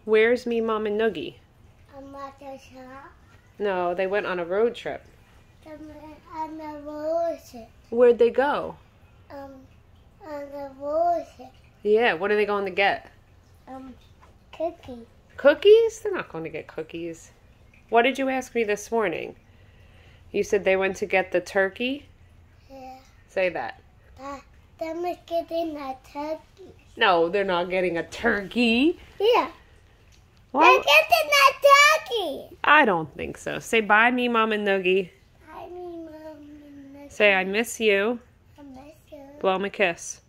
Where's Memom and Nuggie? I'm at the shop. No, they went on a road trip. I'm on the road trip. Where'd they go? On the road trip. Yeah, what are they going to get? Cookie. Cookies? They're not going to get cookies. What did you ask me this morning? You said they went to get the turkey? Yeah. Say that. Them is getting a turkey. No, they're not getting a turkey. Yeah. Well, They're getting a turkey. I don't think so. Say bye, Memom and Nuggie. Hi, Memom and Nuggie. Say I miss you. I miss you. Blow 'em a kiss.